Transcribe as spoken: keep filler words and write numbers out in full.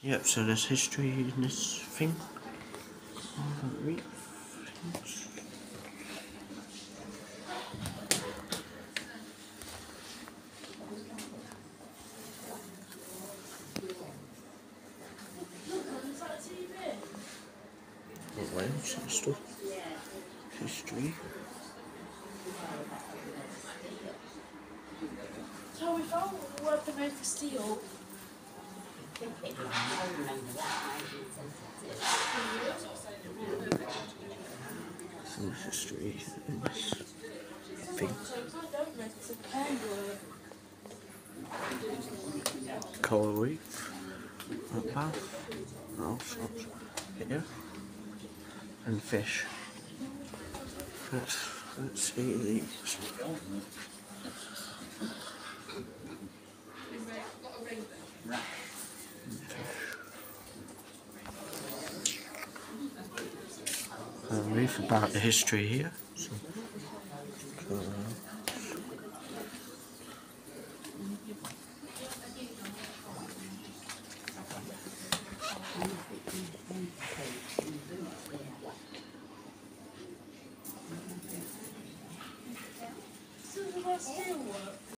Yep, so there's history in this thing. Read things. What Wales and stuff. History. So we found weapon for steel. Some history in this thing. Coral reef. A bath. And all sorts here. And fish. Let's, let's see these. A reef about the history here. So, uh, So does that still work?